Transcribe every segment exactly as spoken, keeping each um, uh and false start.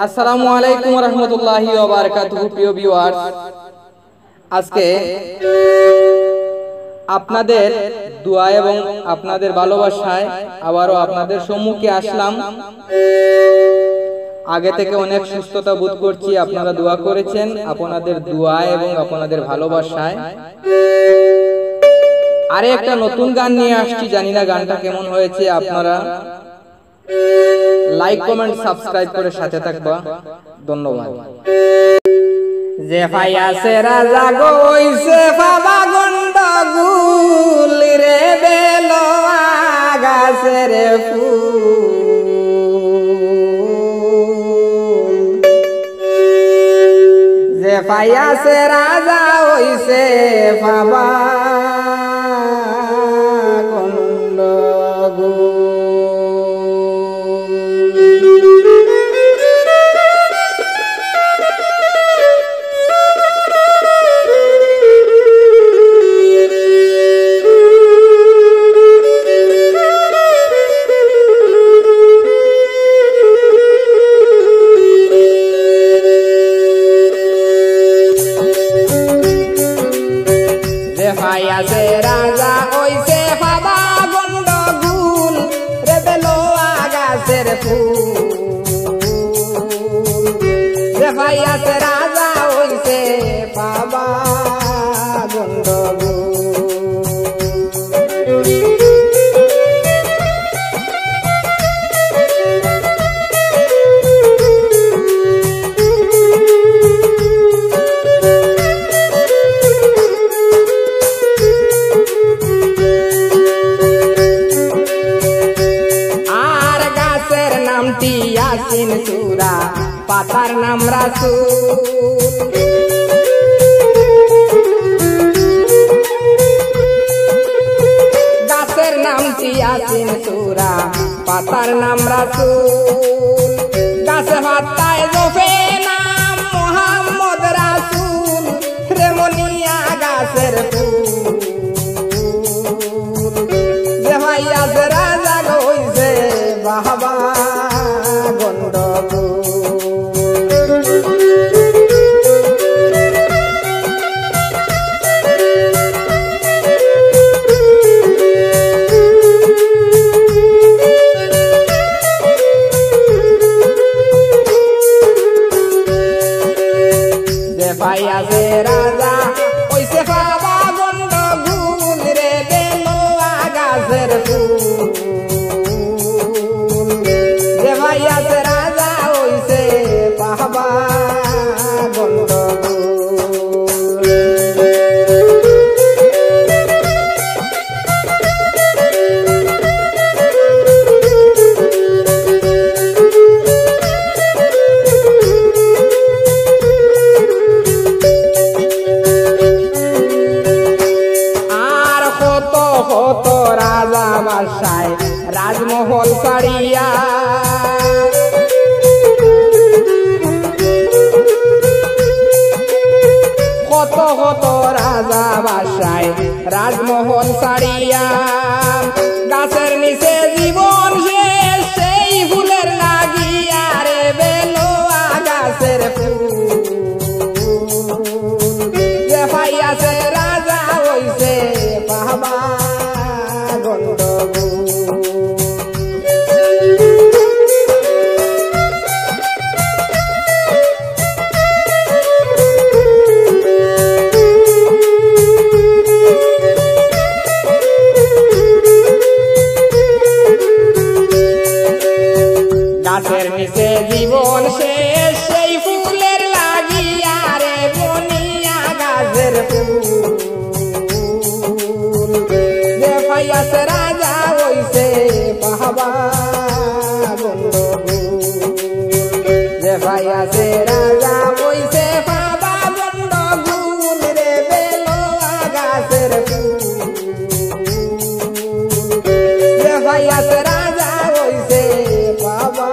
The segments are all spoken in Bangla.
আসসালামু আলাইকুম ওয়া রাহমাতুল্লাহি ওয়া বারাকাতুহু। প্রিয় ভিউয়ার্স, আজকে আপনাদের দোয়া এবং আপনাদের ভালোবাসায় আবারও আপনাদের সম্মুখে আসলাম। আগে থেকে অনেক সুস্থতা বোধ করছি, আপনারা দোয়া করেছেন। আপনাদের দোয়া এবং আপনাদের ভালোবাসায় আরে একটা নতুন গান নিয়ে আসছি, জানি না গানটা কেমন হয়েছে। আপনারা লাইক কমেন্ট সাবস্ক্রাইব করে সাথে থাকবা, ধন্যবাদ। যে ফাইয়াছে রাজা গইছে বাবা গন্ডগুল রে বেলো আগাছের ফুল, যে ফাইয়াছে রাজা হইছে বাবা ফাইয়াছে রাজা ওইছে বাবা গন্ডগুল রে বেলো আগাছের ফুল, যে ফাইয়াছে রাজা ওইছে বাবা গন্ডগুল। ইয়াসিন সূরা পাতার নাম রাসূল, গাছের নাম ইয়াসিন সূরা পাতার নাম রাসূল, গাছে পাতায় জপে নাম মুহাম্মদ রাসূল রে মনিয়া গাছের ফুল, যে ফাইয়াছে রাজা হইছে বাবা ফাইয়াছে রাজা ওইছে বাবা গন্ডগুল রে বেলো আগাছের ফুল, যে ফাইয়াছে রাজা ওইছে বাবা গন্ডগুল। কত রাজা বাসায় রাজমহল ছাড়িয়া, কত কত রাজা বাসায় রাজমহল ছাড়িয়া, গাছের নিচে জীবন শেষ সেই ফুলের লাগিয়া রে বেলো আগাছের ফুল, যে ফাইয়াছে রাজা হইছে বাবা গন্ডগুল। গাছের নিচে জীবন শেষ সেই ফুলের লাগিয়া রে বনিয়া গাছের ফুল, যে ফাইয়াছে রাজা হইছে বাবা গন্ডগুল, যে ফাইয়াছে রাজা হইছে বাবা গন্ডগুল রে বেলো আগাছের ফুল, যে ফাইয়াছে রাজা হইছে বাবা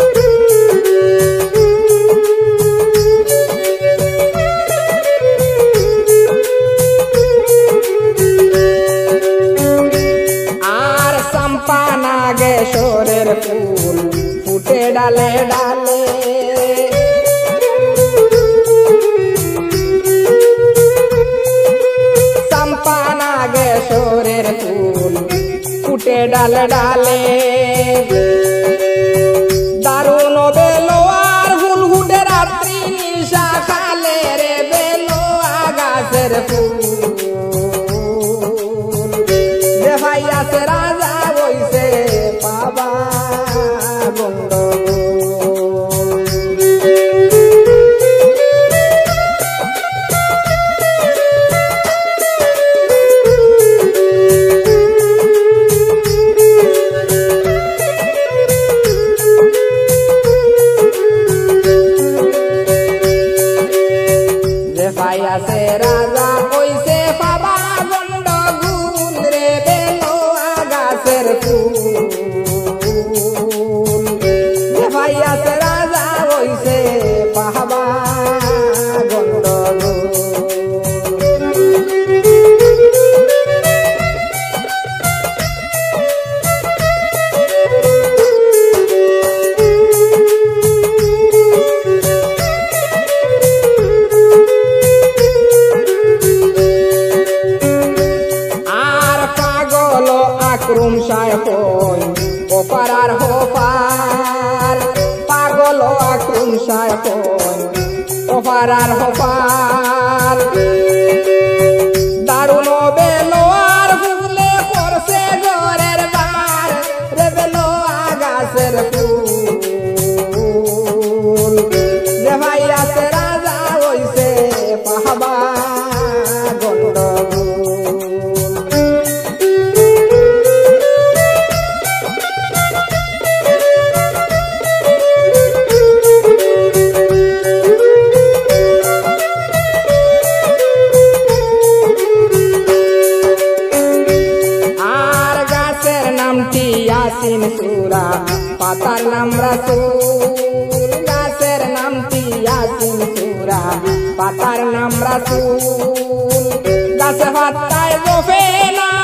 গন্ডগুল। ফুল ফুটে ডালে ডালে। চম্পা নাগেশ্বরের ফুল ফুটে ডালে ডালে। দারুণ বেলোয়ার ফুল ফুটে রাত্রি নিশা খালে রে বেলোয়া গাছের ফুল। যে ভাই আছে রাজা বইছে বাবা গন্ডগোল। আছে রাজা কইছে বাবা গন্ডগোল রে বেলোয়া গাছের ফুল। ভাই আছে রাজা কইছে বাবা গন্ডগোল। আক্রম সায় কই ওপার হোপার। পাগল আক্রম সায় কই ওপার হোপার। দারুণ বেলোয়ার ফুলে পড়ছে ঘরের বার রে বেলোয়া গাছের ফুল। যে ভাই আছে রাজা হইছে পাহাবা গন্ডগোল। ইয়াসিন সূরা পাতার নাম রাসূল। গাছের নামটি ইয়াসিন সূরা পাতার নাম রাসূল। গাছে পাতায় জপে না